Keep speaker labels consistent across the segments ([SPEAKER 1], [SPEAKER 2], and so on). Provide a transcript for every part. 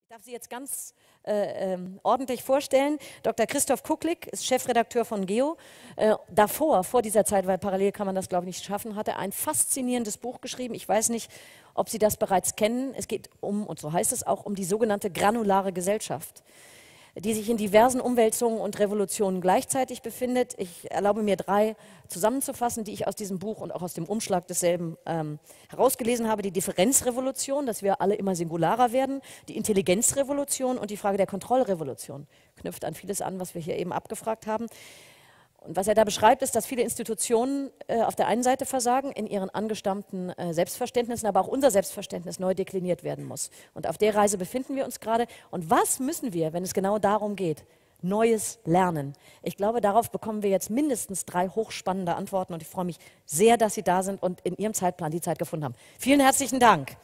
[SPEAKER 1] Ich darf Sie jetzt ganz ordentlich vorstellen. Dr. Christoph Kucklick ist Chefredakteur von Geo. Vor dieser Zeit, weil parallel kann man das, glaube ich, nicht schaffen, hat er ein faszinierendes Buch geschrieben. Ich weiß nicht, ob Sie das bereits kennen. Es geht und so heißt es auch, um die sogenannte granulare Gesellschaft, die sich in diversen Umwälzungen und Revolutionen gleichzeitig befindet. Ich erlaube mir 3 zusammenzufassen, die ich aus diesem Buch und auch aus dem Umschlag desselben herausgelesen habe. Die Differenzrevolution, dass wir alle immer singularer werden, die Intelligenzrevolution und die Frage der Kontrollrevolution. Knüpft an vieles an, was wir hier eben abgefragt haben. Und was er da beschreibt, ist, dass viele Institutionen auf der einen Seite versagen in ihren angestammten Selbstverständnissen, aber auch unser Selbstverständnis neu dekliniert werden muss. Und auf der Reise befinden wir uns gerade. Und was müssen wir, wenn es genau darum geht? Neues lernen. Ich glaube, darauf bekommen wir jetzt mindestens 3 hochspannende Antworten. Und ich freue mich sehr, dass Sie da sind und in Ihrem Zeitplan die Zeit gefunden haben. Vielen herzlichen Dank.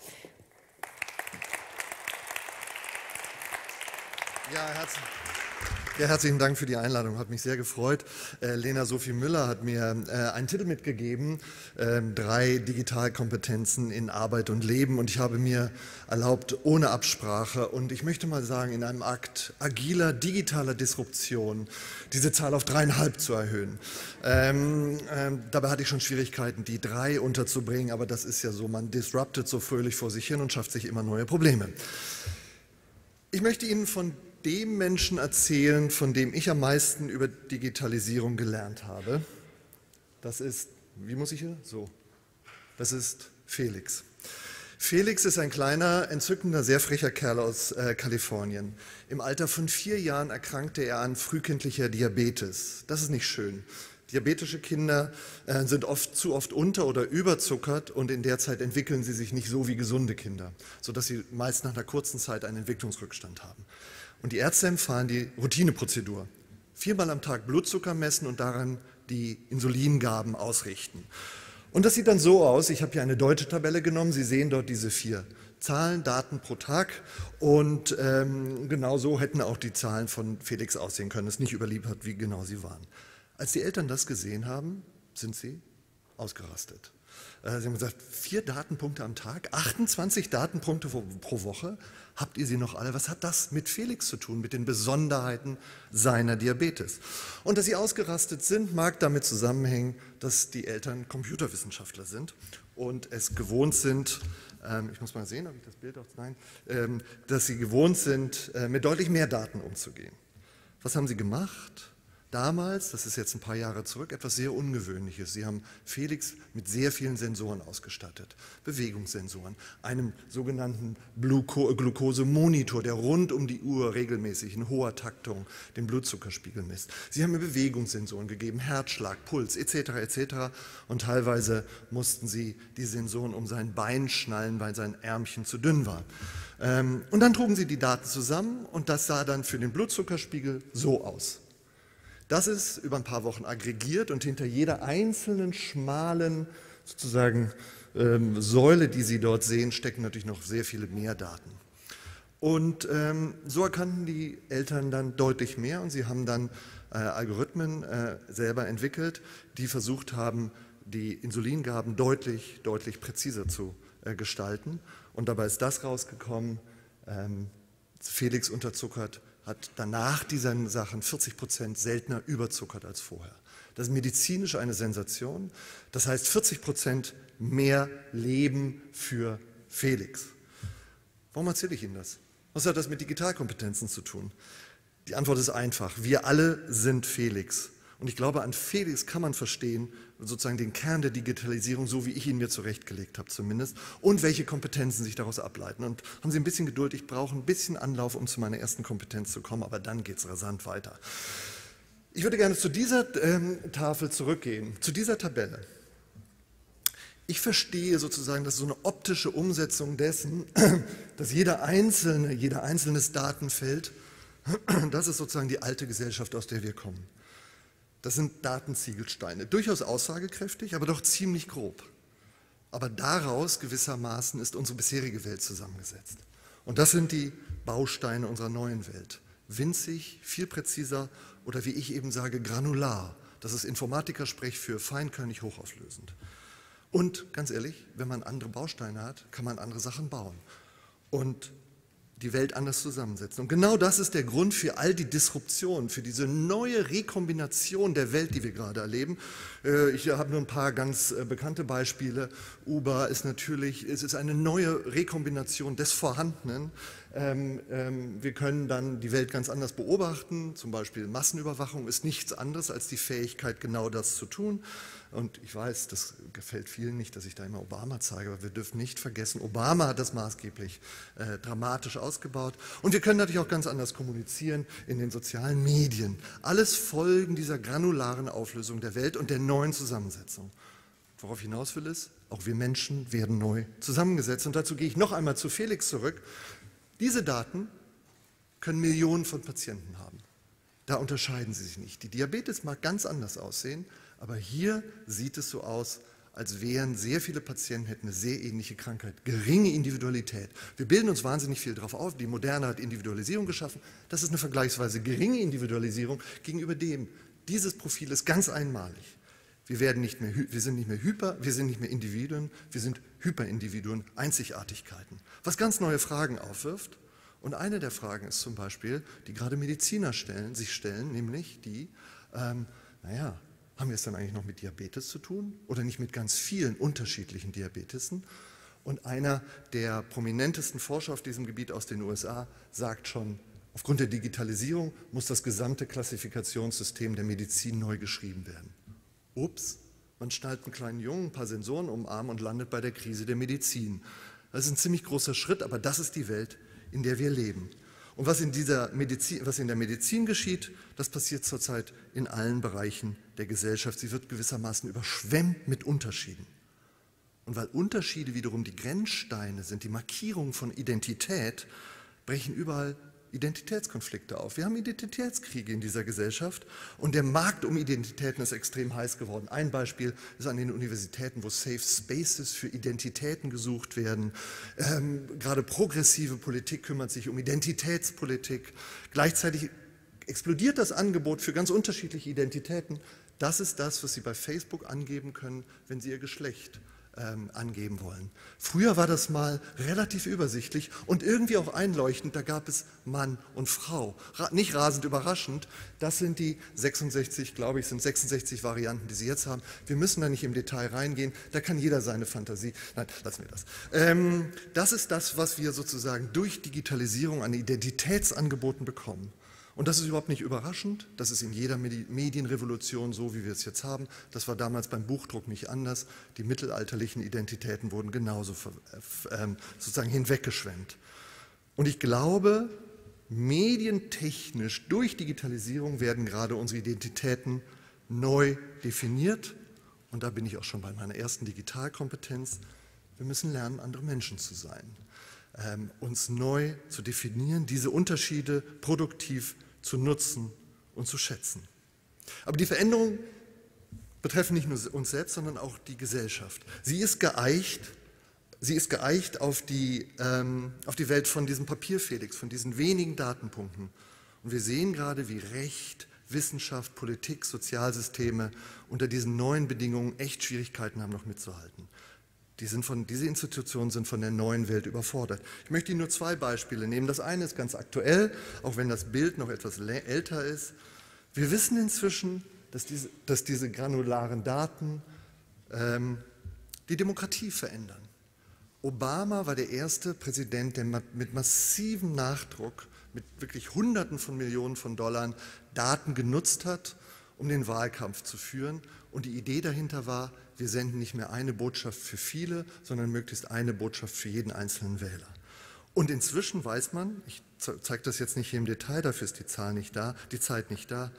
[SPEAKER 2] Ja, herzlichen Dank für die Einladung, hat mich sehr gefreut. Lena Sophie Müller hat mir einen Titel mitgegeben, 3 Digitalkompetenzen in Arbeit und Leben, und ich habe mir erlaubt, ohne Absprache und ich möchte mal sagen, in einem Akt agiler, digitaler Disruption diese Zahl auf 3,5 zu erhöhen. Dabei hatte ich schon Schwierigkeiten, die 3 unterzubringen, aber das ist ja so, man disruptet so fröhlich vor sich hin und schafft sich immer neue Probleme. Ich möchte Ihnen von dem Menschen erzählen, von dem ich am meisten über Digitalisierung gelernt habe. Das ist, wie muss ich hier? So. Das ist Felix. Felix ist ein kleiner, entzückender, sehr frecher Kerl aus Kalifornien. Im Alter von 4 Jahren erkrankte er an frühkindlicher Diabetes. Das ist nicht schön. Diabetische Kinder sind zu oft unter- oder überzuckert und in der Zeit entwickeln sie sich nicht so wie gesunde Kinder, sodass sie meist nach einer kurzen Zeit einen Entwicklungsrückstand haben. Und die Ärzte empfahlen die Routineprozedur. 4-mal am Tag Blutzucker messen und daran die Insulingaben ausrichten. Und das sieht dann so aus, ich habe hier eine deutsche Tabelle genommen, Sie sehen dort diese 4 Zahlen, Daten pro Tag, und genau so hätten auch die Zahlen von Felix aussehen können. Es ist nicht überliefert, wie genau sie waren. Als die Eltern das gesehen haben, sind sie ausgerastet. Sie haben gesagt, 4 Datenpunkte am Tag, 28 Datenpunkte pro Woche, habt ihr sie noch alle? Was hat das mit Felix zu tun, mit den Besonderheiten seiner Diabetes? Und dass sie ausgerastet sind, mag damit zusammenhängen, dass die Eltern Computerwissenschaftler sind und es gewohnt sind, ich muss mal sehen, ob ich das Bild auch, nein, dass sie gewohnt sind, mit deutlich mehr Daten umzugehen. Was haben sie gemacht? Damals, das ist jetzt ein paar Jahre zurück, etwas sehr Ungewöhnliches. Sie haben Felix mit sehr vielen Sensoren ausgestattet. Bewegungssensoren, einem sogenannten Glukosemonitor, der rund um die Uhr regelmäßig in hoher Taktung den Blutzuckerspiegel misst. Sie haben mir Bewegungssensoren gegeben, Herzschlag, Puls etc. etc. Und teilweise mussten sie die Sensoren um sein Bein schnallen, weil sein Ärmchen zu dünn war. Und dann trugen sie die Daten zusammen und das sah dann für den Blutzuckerspiegel so aus. Das ist über ein paar Wochen aggregiert und hinter jeder einzelnen schmalen sozusagen Säule, die Sie dort sehen, stecken natürlich noch sehr viele mehr Daten. Und so erkannten die Eltern dann deutlich mehr und sie haben dann Algorithmen selber entwickelt, die versucht haben, die Insulingaben deutlich präziser zu gestalten. Und dabei ist das rausgekommen, Felix unterzuckert, hat danach diesen Sachen 40% seltener überzuckert als vorher. Das ist medizinisch eine Sensation. Das heißt 40% mehr Leben für Felix. Warum erzähle ich Ihnen das? Was hat das mit Digitalkompetenzen zu tun? Die Antwort ist einfach. Wir alle sind Felix. Und ich glaube, an Felix kann man verstehen, sozusagen den Kern der Digitalisierung, so wie ich ihn mir zurechtgelegt habe zumindest, und welche Kompetenzen sich daraus ableiten. Und haben Sie ein bisschen Geduld, ich brauche ein bisschen Anlauf, um zu meiner ersten Kompetenz zu kommen, aber dann geht es rasant weiter. Ich würde gerne zu dieser Tafel zurückgehen, zu dieser Tabelle. Ich verstehe sozusagen, dass so eine optische Umsetzung dessen, dass jeder einzelnes Datenfeld, das ist sozusagen die alte Gesellschaft, aus der wir kommen. Das sind Datenziegelsteine, durchaus aussagekräftig, aber doch ziemlich grob. Aber daraus gewissermaßen ist unsere bisherige Welt zusammengesetzt. Und das sind die Bausteine unserer neuen Welt. Winzig, viel präziser oder wie ich eben sage, granular. Das ist Informatikersprech für feinkörnig hochauflösend. Und ganz ehrlich, wenn man andere Bausteine hat, kann man andere Sachen bauen. Und die Welt anders zusammensetzen. Und genau das ist der Grund für all die Disruption, für diese neue Rekombination der Welt, die wir gerade erleben. Ich habe nur ein paar ganz bekannte Beispiele. Uber ist natürlich, es ist eine neue Rekombination des Vorhandenen. Wir können dann die Welt ganz anders beobachten. Zum Beispiel Massenüberwachung ist nichts anderes als die Fähigkeit, genau das zu tun. Und ich weiß, das gefällt vielen nicht, dass ich da immer Obama zeige, aber wir dürfen nicht vergessen, Obama hat das maßgeblich dramatisch ausgebaut. Und wir können natürlich auch ganz anders kommunizieren in den sozialen Medien. Alles Folgen dieser granularen Auflösung der Welt und der neuen Zusammensetzung. Worauf ich hinaus will ist, auch wir Menschen werden neu zusammengesetzt. Und dazu gehe ich noch einmal zu Felix zurück. Diese Daten können Millionen von Patienten haben. Da unterscheiden sie sich nicht. Die Diabetes mag ganz anders aussehen, aber hier sieht es so aus, als wären sehr viele Patienten, hätten eine sehr ähnliche Krankheit, geringe Individualität. Wir bilden uns wahnsinnig viel darauf auf, die Moderne hat Individualisierung geschaffen, das ist eine vergleichsweise geringe Individualisierung gegenüber dem. Dieses Profil ist ganz einmalig. Wir sind nicht mehr Hyper, wir sind nicht mehr Individuen, wir sind Hyperindividuen, Einzigartigkeiten. Was ganz neue Fragen aufwirft. Und eine der Fragen ist zum Beispiel, die gerade Mediziner sich stellen, nämlich die, haben wir es dann eigentlich noch mit Diabetes zu tun oder nicht mit ganz vielen unterschiedlichen Diabetesen? Und einer der prominentesten Forscher auf diesem Gebiet aus den USA sagt schon, aufgrund der Digitalisierung muss das gesamte Klassifikationssystem der Medizin neu geschrieben werden. Ups, man schnallt einen kleinen Jungen, ein paar Sensoren um den Arm und landet bei der Krise der Medizin. Das ist ein ziemlich großer Schritt, aber das ist die Welt, in der wir leben. Und was in der Medizin geschieht, das passiert zurzeit in allen Bereichen der Gesellschaft. Sie wird gewissermaßen überschwemmt mit Unterschieden. Und weil Unterschiede wiederum die Grenzsteine sind, die Markierungen von Identität, brechen überall Identitätskonflikte auf. Wir haben Identitätskriege in dieser Gesellschaft und der Markt um Identitäten ist extrem heiß geworden. Ein Beispiel ist an den Universitäten, wo Safe Spaces für Identitäten gesucht werden. Gerade progressive Politik kümmert sich um Identitätspolitik. Gleichzeitig explodiert das Angebot für ganz unterschiedliche Identitäten. Das ist das, was Sie bei Facebook angeben können, wenn Sie Ihr Geschlecht angeben wollen. Früher war das mal relativ übersichtlich und irgendwie auch einleuchtend, da gab es Mann und Frau. Nicht rasend überraschend, das sind die 66, glaube ich, sind 66 Varianten, die Sie jetzt haben. Wir müssen da nicht im Detail reingehen, da kann jeder seine Fantasie, nein, lassen wir das. Das ist das, was wir sozusagen durch Digitalisierung an Identitätsangeboten bekommen. Und das ist überhaupt nicht überraschend, das ist in jeder Medienrevolution so, wie wir es jetzt haben. Das war damals beim Buchdruck nicht anders. Die mittelalterlichen Identitäten wurden genauso sozusagen hinweggeschwemmt. Und ich glaube, medientechnisch durch Digitalisierung werden gerade unsere Identitäten neu definiert. Und da bin ich auch schon bei meiner ersten Digitalkompetenz. Wir müssen lernen, andere Menschen zu sein. Uns neu zu definieren, diese Unterschiede produktiv zu nutzen und zu schätzen. Aber die Veränderungen betreffen nicht nur uns selbst, sondern auch die Gesellschaft. Sie ist geeicht auf die Welt von diesem Papierfelix, von diesen wenigen Datenpunkten. Und wir sehen gerade, wie Recht, Wissenschaft, Politik, Sozialsysteme unter diesen neuen Bedingungen echt Schwierigkeiten haben, noch mitzuhalten. Diese Institutionen sind von der neuen Welt überfordert. Ich möchte Ihnen nur zwei Beispiele nehmen. Das eine ist ganz aktuell, auch wenn das Bild noch etwas älter ist. Wir wissen inzwischen, dass diese granularen Daten die Demokratie verändern. Obama war der erste Präsident, der mit massivem Nachdruck, mit wirklich Hunderten von Millionen von Dollar Daten genutzt hat, um den Wahlkampf zu führen. Und die Idee dahinter war, wir senden nicht mehr eine Botschaft für viele, sondern möglichst eine Botschaft für jeden einzelnen Wähler. Und inzwischen weiß man, ich zeige das jetzt nicht hier im Detail, dafür ist die Zeit nicht da,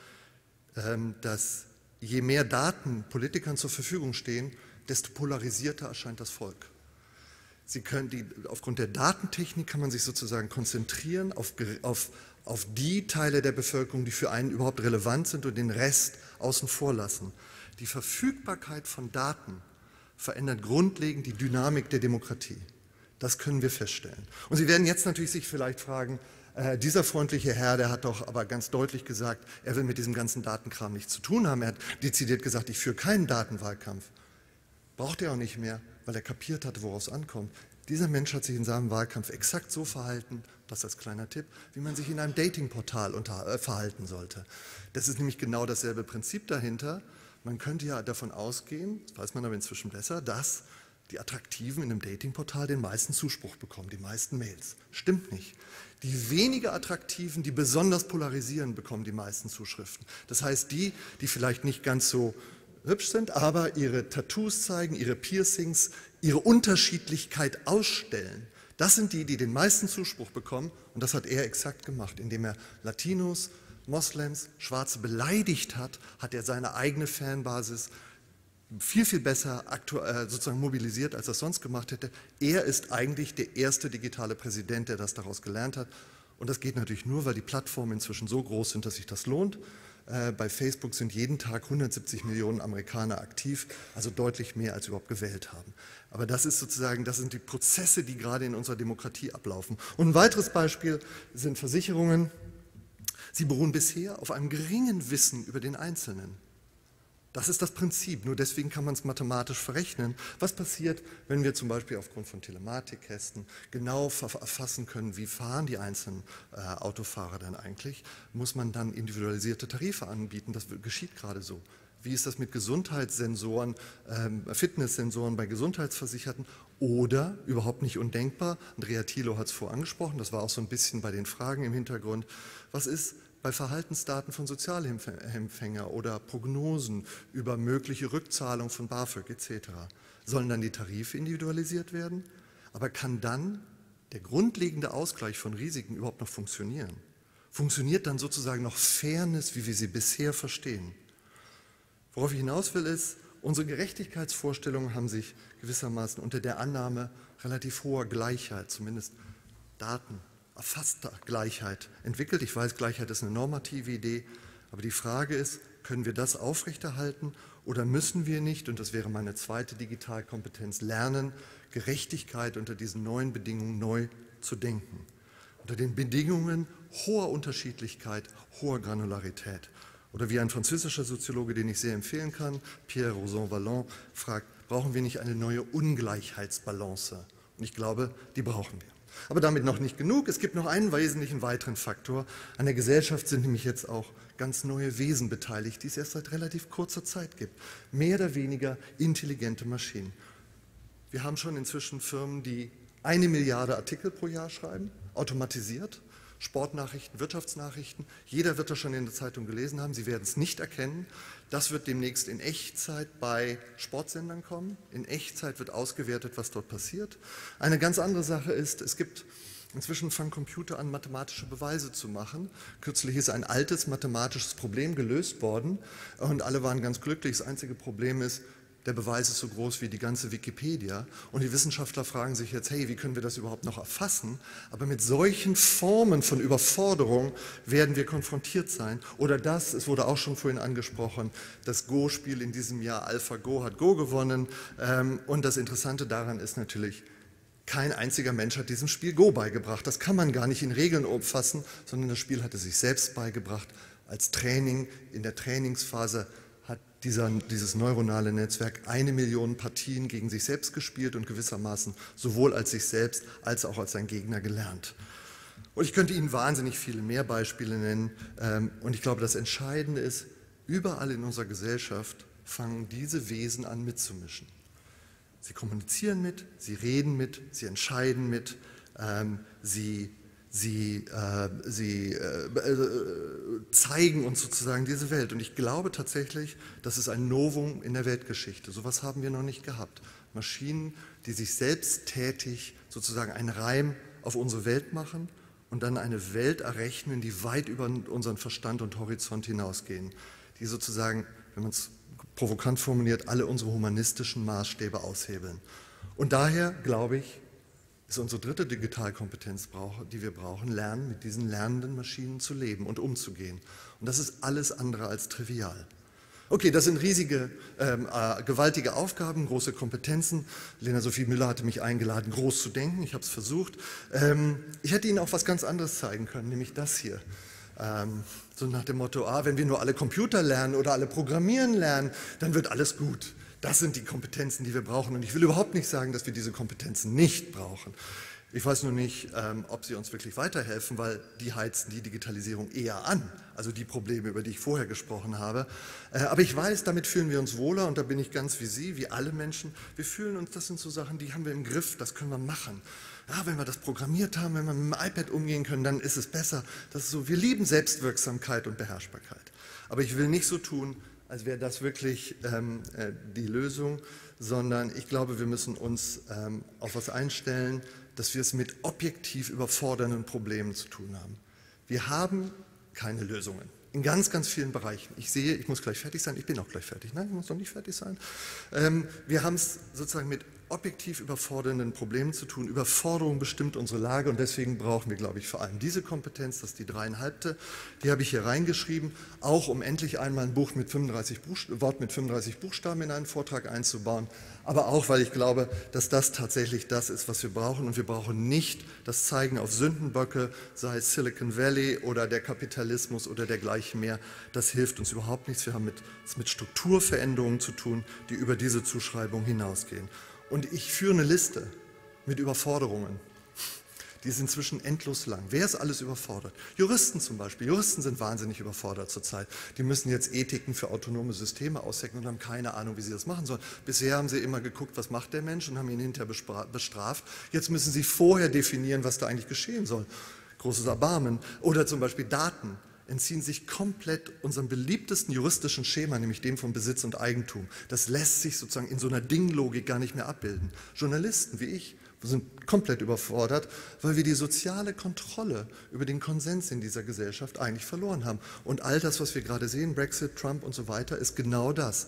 [SPEAKER 2] dass je mehr Daten Politikern zur Verfügung stehen, desto polarisierter erscheint das Volk. Aufgrund der Datentechnik kann man sich sozusagen konzentrieren auf die Teile der Bevölkerung, die für einen überhaupt relevant sind und den Rest außen vor lassen. Die Verfügbarkeit von Daten verändert grundlegend die Dynamik der Demokratie. Das können wir feststellen. Und Sie werden jetzt natürlich sich vielleicht fragen, dieser freundliche Herr, der hat doch aber ganz deutlich gesagt, er will mit diesem ganzen Datenkram nichts zu tun haben. Er hat dezidiert gesagt, ich führe keinen Datenwahlkampf. Braucht er auch nicht mehr, weil er kapiert hat, worauf es ankommt. Dieser Mensch hat sich in seinem Wahlkampf exakt so verhalten, das als kleiner Tipp, wie man sich in einem Datingportal verhalten sollte. Das ist nämlich genau dasselbe Prinzip dahinter. Man könnte ja davon ausgehen, das weiß man aber inzwischen besser, dass die Attraktiven in einem Datingportal den meisten Zuspruch bekommen, die meisten Mails. Stimmt nicht. Die weniger Attraktiven, die besonders polarisieren, bekommen die meisten Zuschriften. Das heißt, die vielleicht nicht ganz so hübsch sind, aber ihre Tattoos zeigen, ihre Piercings, ihre Unterschiedlichkeit ausstellen, das sind die den meisten Zuspruch bekommen. Und das hat er exakt gemacht, indem er Latinos, Moslems, Schwarze beleidigt hat, hat er seine eigene Fanbasis viel, viel besser sozusagen mobilisiert, als er es sonst gemacht hätte. Er ist eigentlich der erste digitale Präsident, der das daraus gelernt hat. Und das geht natürlich nur, weil die Plattformen inzwischen so groß sind, dass sich das lohnt. Bei Facebook sind jeden Tag 170 Millionen Amerikaner aktiv, also deutlich mehr, als überhaupt gewählt haben. Aber das ist sozusagen, das sind die Prozesse, die gerade in unserer Demokratie ablaufen. Und ein weiteres Beispiel sind Versicherungen. Sie beruhen bisher auf einem geringen Wissen über den Einzelnen. Das ist das Prinzip, nur deswegen kann man es mathematisch verrechnen. Was passiert, wenn wir zum Beispiel aufgrund von Telematikkästen genau erfassen können, wie fahren die einzelnen Autofahrer dann eigentlich? Muss man dann individualisierte Tarife anbieten? Das geschieht gerade so. Wie ist das mit Gesundheitssensoren, Fitnesssensoren bei Gesundheitsversicherten? Oder, überhaupt nicht undenkbar, Andrea Thilo hat es vorangesprochen, das war auch so ein bisschen bei den Fragen im Hintergrund, was ist bei Verhaltensdaten von Sozialempfänger oder Prognosen über mögliche Rückzahlung von BAföG etc. Sollen dann die Tarife individualisiert werden? Aber kann dann der grundlegende Ausgleich von Risiken überhaupt noch funktionieren? Funktioniert dann sozusagen noch Fairness, wie wir sie bisher verstehen? Worauf ich hinaus will ist, unsere Gerechtigkeitsvorstellungen haben sich gewissermaßen unter der Annahme relativ hoher Gleichheit, zumindest Daten, erfasster Gleichheit entwickelt. Ich weiß, Gleichheit ist eine normative Idee, aber die Frage ist, können wir das aufrechterhalten oder müssen wir nicht, und das wäre meine zweite Digitalkompetenz, lernen, Gerechtigkeit unter diesen neuen Bedingungen neu zu denken. Unter den Bedingungen hoher Unterschiedlichkeit, hoher Granularität. Oder wie ein französischer Soziologe, den ich sehr empfehlen kann, Pierre Rosan-Vallon, fragt, brauchen wir nicht eine neue Ungleichheitsbalance? Und ich glaube, die brauchen wir. Aber damit noch nicht genug. Es gibt noch einen wesentlichen weiteren Faktor. An der Gesellschaft sind nämlich jetzt auch ganz neue Wesen beteiligt, die es erst seit relativ kurzer Zeit gibt. Mehr oder weniger intelligente Maschinen. Wir haben schon inzwischen Firmen, die 1 Milliarde Artikel pro Jahr schreiben, automatisiert. Sportnachrichten, Wirtschaftsnachrichten. Jeder wird das schon in der Zeitung gelesen haben. Sie werden es nicht erkennen. Das wird demnächst in Echtzeit bei Sportsendern kommen. In Echtzeit wird ausgewertet, was dort passiert. Eine ganz andere Sache ist, es gibt inzwischen fangen Computer an, mathematische Beweise zu machen. Kürzlich ist ein altes mathematisches Problem gelöst worden und alle waren ganz glücklich. Das einzige Problem ist, der Beweis ist so groß wie die ganze Wikipedia und die Wissenschaftler fragen sich jetzt, hey, wie können wir das überhaupt noch erfassen? Aber mit solchen Formen von Überforderung werden wir konfrontiert sein. Oder das, es wurde auch schon vorhin angesprochen, das Go-Spiel in diesem Jahr, AlphaGo hat Go gewonnen und das Interessante daran ist natürlich, kein einziger Mensch hat diesem Spiel Go beigebracht. Das kann man gar nicht in Regeln umfassen, sondern das Spiel hat es sich selbst beigebracht als Training. In der Trainingsphase hat dieses neuronale Netzwerk 1 Million Partien gegen sich selbst gespielt und gewissermaßen sowohl als sich selbst als auch als sein Gegner gelernt. Und ich könnte Ihnen wahnsinnig viele mehr Beispiele nennen. Und ich glaube, das Entscheidende ist, überall in unserer Gesellschaft fangen diese Wesen an mitzumischen. Sie kommunizieren mit, sie reden mit, sie entscheiden mit, sie zeigen uns sozusagen diese Welt. Und ich glaube tatsächlich, das ist ein Novum in der Weltgeschichte. So etwas haben wir noch nicht gehabt. Maschinen, die sich selbsttätig sozusagen einen Reim auf unsere Welt machen und dann eine Welt errechnen, die weit über unseren Verstand und Horizont hinausgehen. Die sozusagen, wenn man es provokant formuliert, alle unsere humanistischen Maßstäbe aushebeln. Und daher, glaube ich, ist unsere dritte Digitalkompetenz, die wir brauchen, lernen, mit diesen lernenden Maschinen zu leben und umzugehen. Und das ist alles andere als trivial. Okay, das sind riesige, gewaltige Aufgaben, große Kompetenzen. Lena Sophie Müller hatte mich eingeladen, groß zu denken. Ich habe es versucht. Ich hätte Ihnen auch was ganz anderes zeigen können, nämlich das hier. So nach dem Motto, wenn wir nur alle Computer lernen oder alle Programmieren lernen, dann wird alles gut. Das sind die Kompetenzen, die wir brauchen. Und ich will überhaupt nicht sagen, dass wir diese Kompetenzen nicht brauchen. Ich weiß nur nicht, ob sie uns wirklich weiterhelfen, weil die heizen die Digitalisierung eher an, also die Probleme, über die ich vorher gesprochen habe. Aber ich weiß, damit fühlen wir uns wohler und da bin ich ganz wie Sie, wie alle Menschen. Wir fühlen uns, das sind so Sachen, die haben wir im Griff, das können wir machen. Ja, wenn wir das programmiert haben, wenn wir mit dem iPad umgehen können, dann ist es besser. Das ist so, wir lieben Selbstwirksamkeit und Beherrschbarkeit. Aber ich will nicht so tun, als wäre das wirklich die Lösung, sondern ich glaube, wir müssen uns auf was einstellen, dass wir es mit objektiv überfordernden Problemen zu tun haben. Wir haben keine Lösungen in ganz, ganz vielen Bereichen. Ich sehe, ich muss gleich fertig sein, ich bin auch gleich fertig. Nein, ich muss noch nicht fertig sein. Wir haben es sozusagen mit objektiv überfordernden Problemen zu tun. Überforderung bestimmt unsere Lage und deswegen brauchen wir, glaube ich, vor allem diese Kompetenz, das ist die 3,5. Die habe ich hier reingeschrieben, auch um endlich einmal ein Buch mit 35 Wort mit 35 Buchstaben in einen Vortrag einzubauen, aber auch, weil ich glaube, dass das tatsächlich das ist, was wir brauchen und wir brauchen nicht das Zeigen auf Sündenböcke, sei es Silicon Valley oder der Kapitalismus oder dergleichen mehr. Das hilft uns überhaupt nichts. Wir haben es mit Strukturveränderungen zu tun, die über diese Zuschreibung hinausgehen. Und ich führe eine Liste mit Überforderungen. Die ist inzwischen endlos lang. Wer ist alles überfordert? Juristen zum Beispiel. Juristen sind wahnsinnig überfordert zurzeit. Die müssen jetzt Ethiken für autonome Systeme aushecken und haben keine Ahnung, wie sie das machen sollen. Bisher haben sie immer geguckt, was macht der Mensch und haben ihn hinterher bestraft. Jetzt müssen sie vorher definieren, was da eigentlich geschehen soll. Großes Erbarmen. Oder zum Beispiel Daten entziehen sich komplett unserem beliebtesten juristischen Schema, nämlich dem von Besitz und Eigentum. Das lässt sich sozusagen in so einer Dinglogik gar nicht mehr abbilden. Journalisten wie ich sind komplett überfordert, weil wir die soziale Kontrolle über den Konsens in dieser Gesellschaft eigentlich verloren haben. Und all das, was wir gerade sehen, Brexit, Trump und so weiter, ist genau das.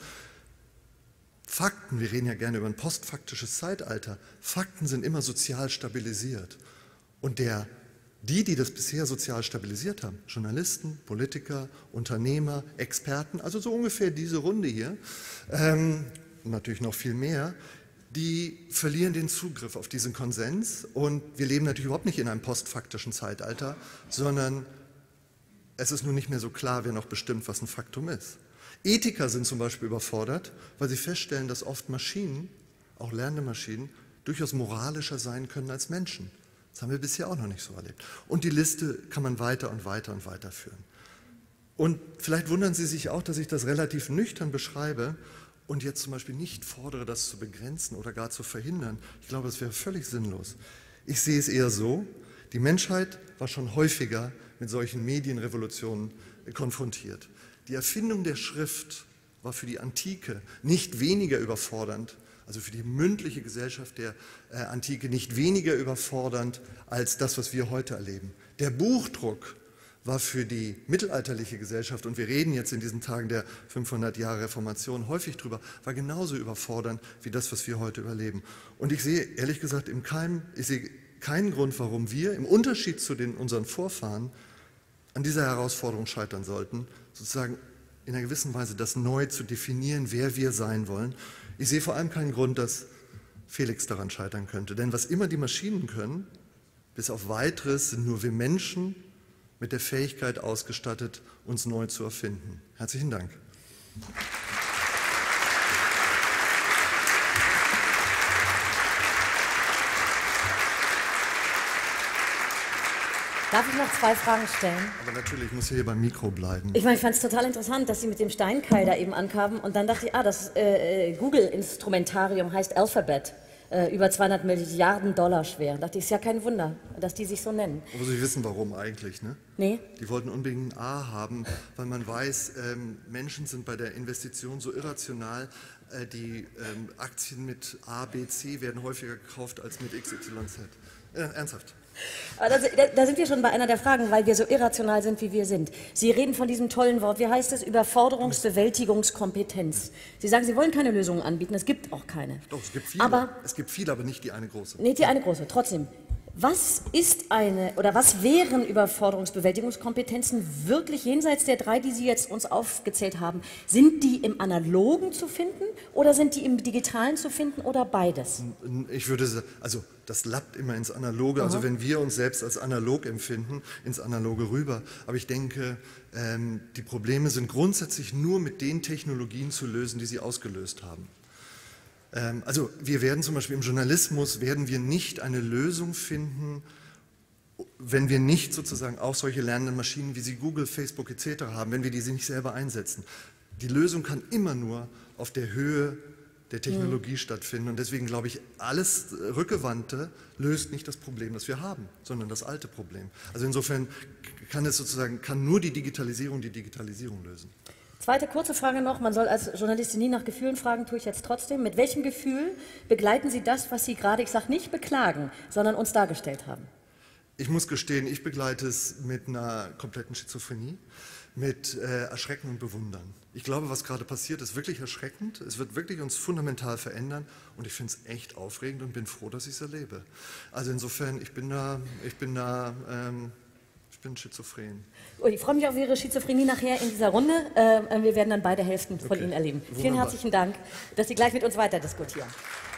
[SPEAKER 2] Fakten, wir reden ja gerne über ein postfaktisches Zeitalter, Fakten sind immer sozial stabilisiert. Und die das bisher sozial stabilisiert haben, Journalisten, Politiker, Unternehmer, Experten, also so ungefähr diese Runde hier, natürlich noch viel mehr, die verlieren den Zugriff auf diesen Konsens und wir leben natürlich überhaupt nicht in einem postfaktischen Zeitalter, sondern es ist nun nicht mehr so klar, wer noch bestimmt, was ein Faktum ist. Ethiker sind zum Beispiel überfordert, weil sie feststellen, dass oft Maschinen, auch lernende Maschinen, durchaus moralischer sein können als Menschen. Das haben wir bisher auch noch nicht so erlebt. Und die Liste kann man weiter und weiter und weiter führen. Und vielleicht wundern Sie sich auch, dass ich das relativ nüchtern beschreibe und jetzt zum Beispiel nicht fordere, das zu begrenzen oder gar zu verhindern. Ich glaube, das wäre völlig sinnlos. Ich sehe es eher so, die Menschheit war schon häufiger mit solchen Medienrevolutionen konfrontiert. Die Erfindung der Schrift war für die Antike nicht weniger überfordernd, also für die mündliche Gesellschaft der Antike nicht weniger überfordernd als das, was wir heute erleben. Der Buchdruck war für die mittelalterliche Gesellschaft, und wir reden jetzt in diesen Tagen der 500 Jahre Reformation häufig drüber, war genauso überfordernd wie das, was wir heute überleben. Und ich sehe ehrlich gesagt ich sehe keinen Grund, warum wir im Unterschied zu unseren Vorfahren an dieser Herausforderung scheitern sollten, sozusagen in einer gewissen Weise das neu zu definieren, wer wir sein wollen. Ich sehe vor allem keinen Grund, dass Felix daran scheitern könnte. Denn was immer die Maschinen können, bis auf Weiteres sind nur wir Menschen mit der Fähigkeit ausgestattet, uns neu zu erfinden. Herzlichen Dank.
[SPEAKER 1] Darf ich noch 2 Fragen stellen?
[SPEAKER 2] Aber natürlich muss ich hier beim Mikro bleiben.
[SPEAKER 1] Ich meine, ich fand es total interessant, dass Sie mit dem Steinkeil da eben ankamen und dann dachte ich, das Google-Instrumentarium heißt Alphabet, über 200 Milliarden Dollar schwer. Da dachte ich, ist ja kein Wunder, dass die sich so nennen.
[SPEAKER 2] Aber Sie wissen, warum eigentlich, ne?
[SPEAKER 1] Nee.
[SPEAKER 2] Die wollten unbedingt ein A haben, weil man weiß, Menschen sind bei der Investition so irrational, die Aktien mit A, B, C werden häufiger gekauft als mit X, Y, Z. Ernsthaft.
[SPEAKER 1] Aber da sind wir schon bei einer der Fragen, weil wir so irrational sind, wie wir sind. Sie reden von diesem tollen Wort, wie heißt es, Überforderungsbewältigungskompetenz. Sie sagen, Sie wollen keine Lösungen anbieten, es gibt auch keine.
[SPEAKER 2] Doch, es gibt viele, aber nicht die eine große.
[SPEAKER 1] Nicht die eine große, trotzdem. Was wären Überforderungsbewältigungskompetenzen wirklich jenseits der 3, die Sie jetzt uns aufgezählt haben? Sind die im Analogen zu finden oder sind die im Digitalen zu finden oder beides?
[SPEAKER 2] Ich würde sagen, also das lappt immer ins Analoge, also wenn wir uns selbst als analog empfinden, ins Analoge rüber. Aber ich denke, die Probleme sind grundsätzlich nur mit den Technologien zu lösen, die sie ausgelöst haben. Also wir werden zum Beispiel im Journalismus, werden wir nicht eine Lösung finden, wenn wir nicht sozusagen auch solche lernenden Maschinen, wie sie Google, Facebook etc. haben, wenn wir diese nicht selber einsetzen. Die Lösung kann immer nur auf der Höhe der Technologie stattfinden. Und deswegen glaube ich, alles Rückgewandte löst nicht das Problem, das wir haben, sondern das alte Problem. Also insofern kann nur die Digitalisierung lösen.
[SPEAKER 1] Zweite kurze Frage noch. Man soll als Journalistin nie nach Gefühlen fragen, tue ich jetzt trotzdem. Mit welchem Gefühl begleiten Sie das, was Sie gerade, ich sage nicht beklagen, sondern uns dargestellt haben?
[SPEAKER 2] Ich muss gestehen, ich begleite es mit einer kompletten Schizophrenie, mit Erschrecken und Bewundern. Ich glaube, was gerade passiert, ist wirklich erschreckend. Es wird wirklich uns fundamental verändern und ich finde es echt aufregend und bin froh, dass ich es erlebe. Also insofern, ich bin schizophren.
[SPEAKER 1] Ich freue mich auf Ihre Schizophrenie nachher in dieser Runde. Wir werden dann beide Hälften von Ihnen erleben. Vielen herzlichen Dank, dass Sie gleich mit uns weiter diskutieren.